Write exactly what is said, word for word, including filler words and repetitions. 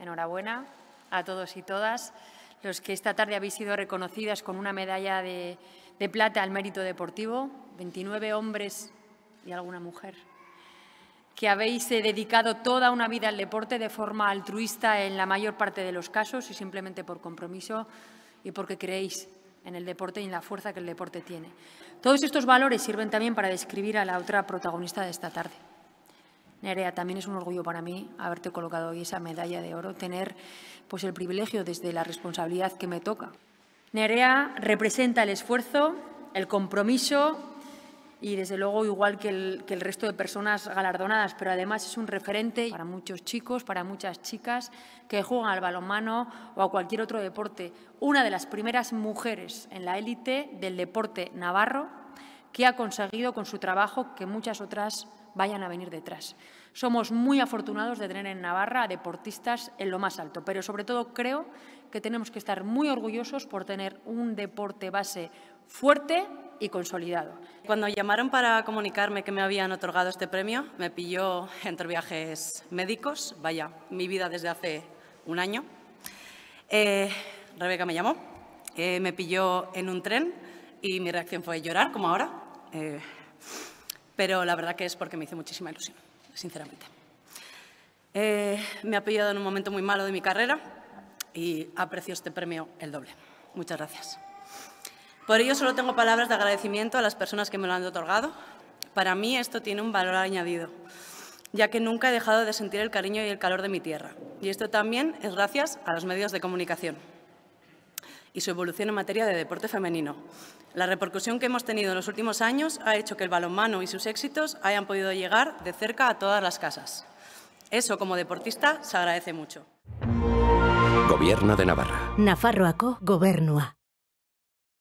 enhorabuena a todos y todas los que esta tarde habéis sido reconocidas con una medalla de, de plata al mérito deportivo, veintinueve hombres y alguna mujer, que habéis eh, dedicado toda una vida al deporte de forma altruista en la mayor parte de los casos y simplemente por compromiso y porque creéis en el deporte y en la fuerza que el deporte tiene. Todos estos valores sirven también para describir a la otra protagonista de esta tarde. Nerea, también es un orgullo para mí haberte colocado hoy esa medalla de oro, tener pues, el privilegio desde la responsabilidad que me toca. Nerea representa el esfuerzo, el compromiso y, desde luego, igual que el, que el resto de personas galardonadas, pero además es un referente para muchos chicos, para muchas chicas que juegan al balonmano o a cualquier otro deporte. Una de las primeras mujeres en la élite del deporte navarro que ha conseguido con su trabajo que muchas otras vayan a venir detrás. Somos muy afortunados de tener en Navarra a deportistas en lo más alto, pero sobre todo creo que tenemos que estar muy orgullosos por tener un deporte base fuerte y consolidado. Cuando llamaron para comunicarme que me habían otorgado este premio, me pilló entre viajes médicos, vaya, mi vida desde hace un año. Eh, Rebeca me llamó, eh, me pilló en un tren y mi reacción fue llorar, como ahora. Eh, Pero la verdad que es porque me hizo muchísima ilusión, sinceramente. Eh, me ha pillado en un momento muy malo de mi carrera y aprecio este premio el doble. Muchas gracias. Por ello, solo tengo palabras de agradecimiento a las personas que me lo han otorgado. Para mí esto tiene un valor añadido, ya que nunca he dejado de sentir el cariño y el calor de mi tierra. Y esto también es gracias a los medios de comunicación y su evolución en materia de deporte femenino. La repercusión que hemos tenido en los últimos años ha hecho que el balonmano y sus éxitos hayan podido llegar de cerca a todas las casas. Eso, como deportista, se agradece mucho. Gobierno de Navarra. Nafarroako Gobernua.